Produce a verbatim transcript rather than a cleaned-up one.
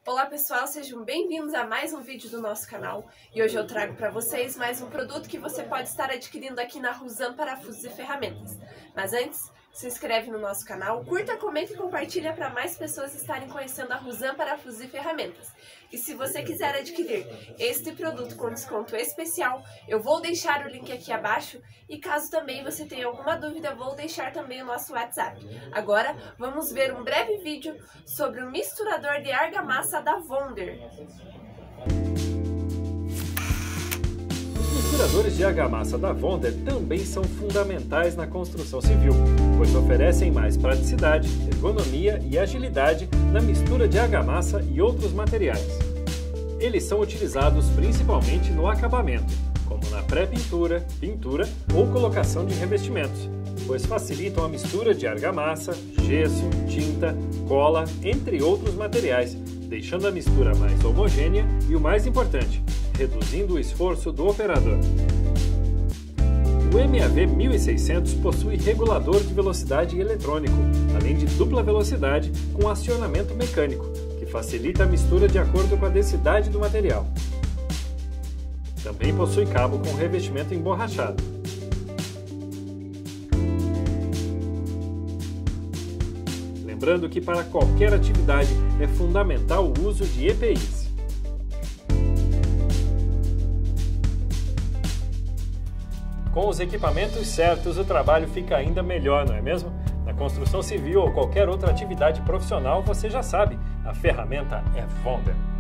Olá pessoal, sejam bem-vindos a mais um vídeo do nosso canal e hoje eu trago para vocês mais um produto que você pode estar adquirindo aqui na Rusan Parafusos e Ferramentas. Mas antes, se inscreve no nosso canal, curta, comenta e compartilha para mais pessoas estarem conhecendo a Rusan Parafusos e Ferramentas. E se você quiser adquirir este produto com desconto especial, eu vou deixar o link aqui abaixo e caso também você tenha alguma dúvida, vou deixar também o nosso WhatsApp. Agora, vamos ver um breve vídeo sobre o misturador de argamassa da Wonder. Os misturadores de argamassa da Wonder também são fundamentais na construção civil, pois oferecem mais praticidade, ergonomia e agilidade na mistura de argamassa e outros materiais. Eles são utilizados principalmente no acabamento, como na pré-pintura, pintura ou colocação de revestimentos, pois facilitam a mistura de argamassa, gesso, tinta, cola, entre outros materiais, deixando a mistura mais homogênea e, o mais importante, reduzindo o esforço do operador. O M A V mil e seiscentos possui regulador de velocidade eletrônico, além de dupla velocidade com acionamento mecânico, que facilita a mistura de acordo com a densidade do material. Também possui cabo com revestimento emborrachado. Lembrando que para qualquer atividade é fundamental o uso de E P Is. Com os equipamentos certos, o trabalho fica ainda melhor, não é mesmo? Na construção civil ou qualquer outra atividade profissional, você já sabe, a ferramenta é Wonder.